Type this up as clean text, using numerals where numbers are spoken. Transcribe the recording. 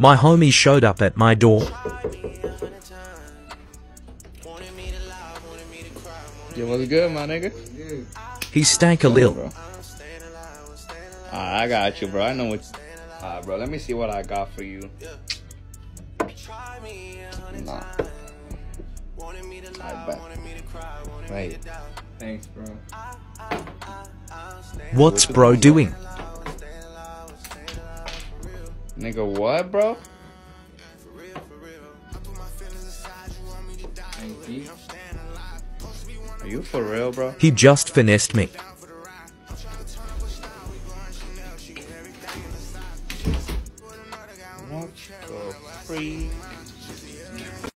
My homie showed up at my door. Yo, what's good, my nigga? He stank a lil. Alright, I got you, bro. I know what. Alright, bro. Let me see what I got for you. Nah. I bet. Wait. Thanks, bro. What's bro doing? Nigga, what, bro? Are you for real, bro? He just finessed me.